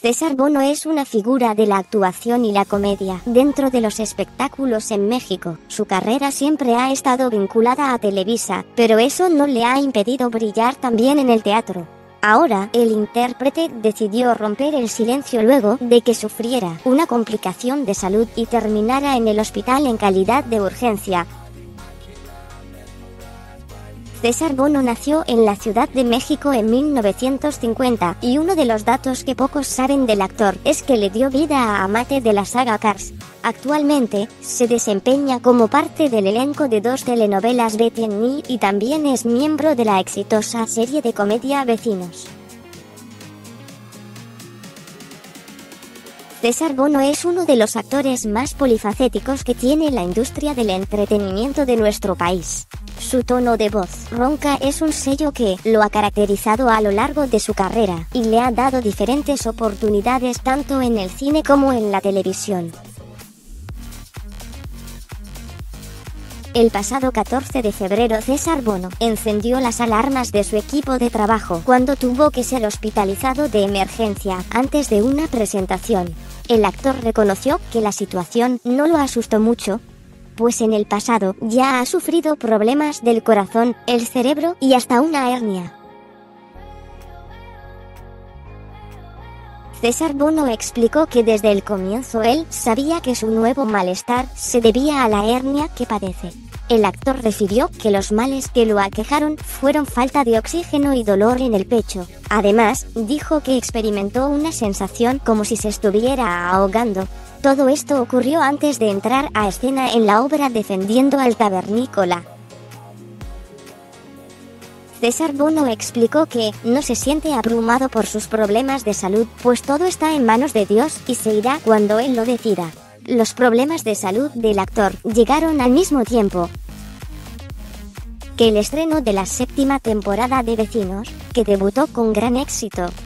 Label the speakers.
Speaker 1: César Bono es una figura de la actuación y la comedia dentro de los espectáculos en México. Su carrera siempre ha estado vinculada a Televisa, pero eso no le ha impedido brillar también en el teatro. Ahora, el intérprete decidió romper el silencio luego de que sufriera una complicación de salud y terminara en el hospital en calidad de urgencia. César Bono nació en la Ciudad de México en 1950, y uno de los datos que pocos saben del actor es que le dio vida a Amate de la saga Cars. Actualmente, se desempeña como parte del elenco de 2 telenovelas Betty and Me y también es miembro de la exitosa serie de comedia Vecinos. César Bono es uno de los actores más polifacéticos que tiene la industria del entretenimiento de nuestro país. Su tono de voz ronca es un sello que lo ha caracterizado a lo largo de su carrera y le ha dado diferentes oportunidades tanto en el cine como en la televisión. El pasado 14 de febrero César Bono encendió las alarmas de su equipo de trabajo cuando tuvo que ser hospitalizado de emergencia antes de una presentación. El actor reconoció que la situación no lo asustó mucho, pues en el pasado ya ha sufrido problemas del corazón, el cerebro y hasta una hernia. César Bono explicó que desde el comienzo él sabía que su nuevo malestar se debía a la hernia que padece. El actor refirió que los males que lo aquejaron fueron falta de oxígeno y dolor en el pecho. Además, dijo que experimentó una sensación como si se estuviera ahogando. Todo esto ocurrió antes de entrar a escena en la obra Defendiendo al Cavernícola. César Bono explicó que no se siente abrumado por sus problemas de salud, pues todo está en manos de Dios y se irá cuando Él lo decida. Los problemas de salud del actor llegaron al mismo tiempo que el estreno de la 7ª temporada de Vecinos, que debutó con gran éxito.